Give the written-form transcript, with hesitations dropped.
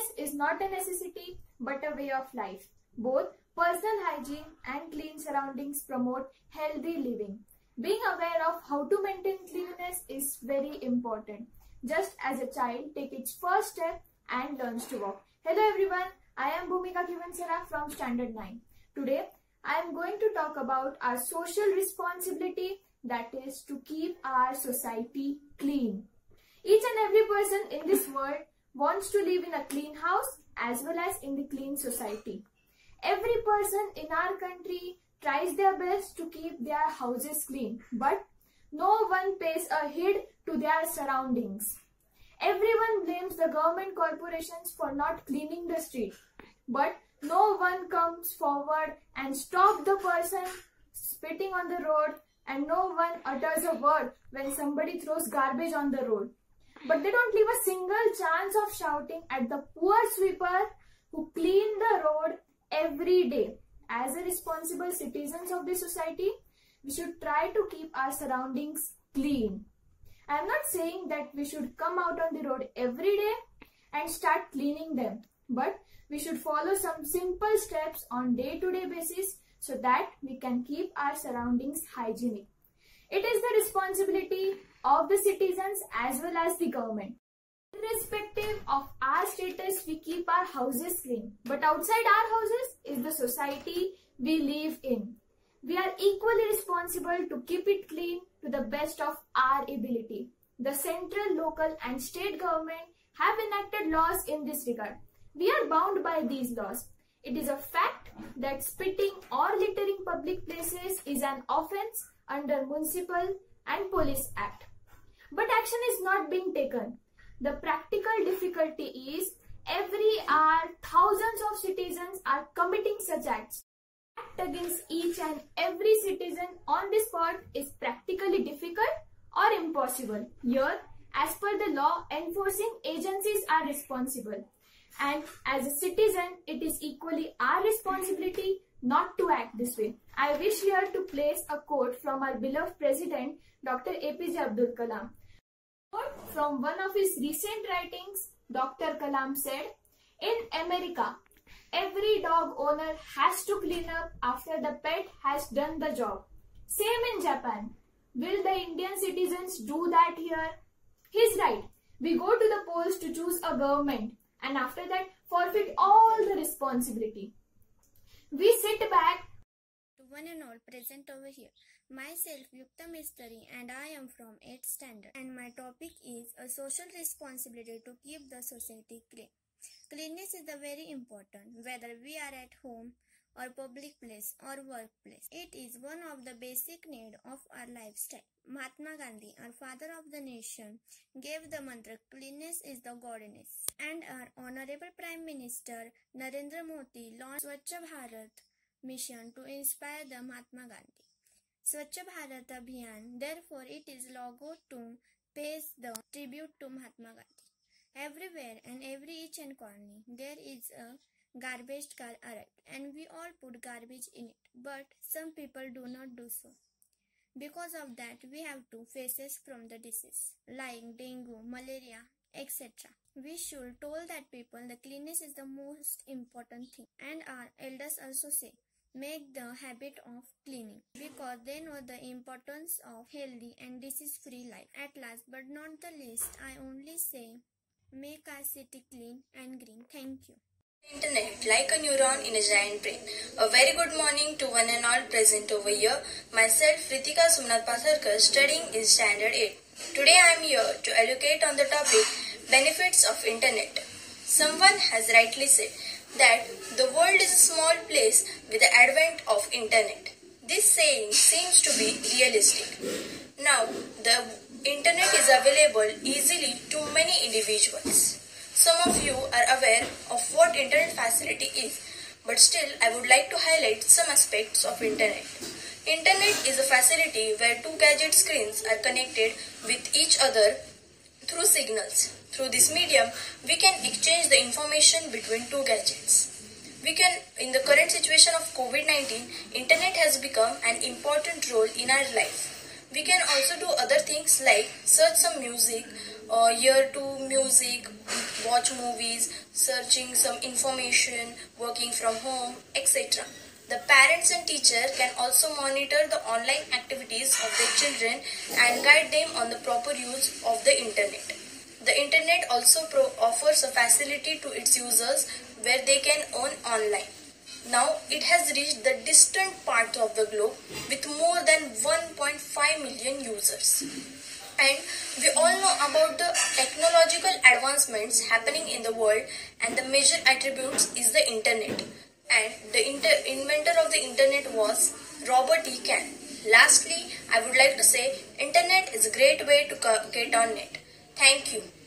Cleanliness is not a necessity but a way of life. Both personal hygiene and clean surroundings promote healthy living. Being aware of how to maintain cleanliness is very important. Just as a child takes its first step and learns to walk. Hello everyone, I am Bhumika Kivansara from Standard 9. Today, I am going to talk about our social responsibility, that is to keep our society clean. Each and every person in this world wants to live in a clean house as well as in the clean society. Every person in our country tries their best to keep their houses clean, but no one pays a heed to their surroundings. Everyone blames the government corporations for not cleaning the street, but no one comes forward and stops the person spitting on the road, and no one utters a word when somebody throws garbage on the road. But they don't leave a single chance of shouting at the poor sweeper who clean the road every day. As a responsible citizens of the society, we should try to keep our surroundings clean. I am not saying that we should come out on the road every day and start cleaning them, but we should follow some simple steps on day-to-day basis so that we can keep our surroundings hygienic. It is the responsibility of the citizens as well as the government. Irrespective of our status, we keep our houses clean. But outside our houses is the society we live in. We are equally responsible to keep it clean to the best of our ability. The central, local and state government have enacted laws in this regard. We are bound by these laws. It is a fact that spitting or littering public places is an offence under Municipal and Police Act. But action is not being taken. The practical difficulty is every hour thousands of citizens are committing such acts. Act against each and every citizen on the spot is practically difficult or impossible. Here, as per the law, enforcing agencies are responsible. And as a citizen, it is equally our responsibility not to act this way. I wish here to place a quote from our beloved President, Dr. APJ Abdul Kalam. From one of his recent writings, Dr. Kalam said, "In America, every dog owner has to clean up after the pet has done the job. Same in Japan. Will the Indian citizens do that here?" He's right. We go to the polls to choose a government and after that forfeit all the responsibility. We sit back. One and all present over here. Myself Yukta Mistari and I am from 8th standard and my topic is a social responsibility to keep the society clean. Cleanliness is very important whether we are at home or public place or workplace. It is one of the basic needs of our lifestyle. Mahatma Gandhi, our father of the nation, gave the mantra "Cleanliness is the godliness," and our Honorable Prime Minister Narendra Modi launched Swachh Bharat mission to inspire the Mahatma Gandhi. Swachh Bharat Abhiyan, therefore, it is logo to pay the tribute to Mahatma Gandhi. Everywhere and each and corner, there is a garbage car arrived and we all put garbage in it, but some people do not do so. Because of that, we have two faces from the disease like dengue, malaria, etc. We should told that people the cleanliness is the most important thing, and our elders also say make the habit of cleaning because they know the importance of healthy and disease-free life. At last but not the least, I only say make our city clean and green. Thank you. Internet, like a neuron in a giant brain. A very good morning to one and all present over here. Myself, Ritika Sumnath Pasarkar, studying in Standard 8. Today I am here to educate on the topic benefits of Internet. Someone has rightly said that the world is a small place with the advent of Internet. This saying seems to be realistic. Now, the Internet is available easily to many individuals. Some of you are aware of what internet facility is, but still I would like to highlight some aspects of internet. Internet is a facility where two gadget screens are connected with each other through signals. Through this medium, we can exchange the information between two gadgets. In the current situation of COVID-19, internet has become an important role in our life. We can also do other things like search some music, hear to music, watch movies, searching some information, working from home, etc. The parents and teacher can also monitor the online activities of their children and guide them on the proper use of the internet. The internet also offers a facility to its users where they can earn online. Now it has reached the distant parts of the globe with more than 1.5 million users. And we all know about the technological advancements happening in the world, and the major attributes is the internet. And the inventor of the internet was Robert E. Kahn. Lastly, I would like to say internet is a great way to get on it. Thank you.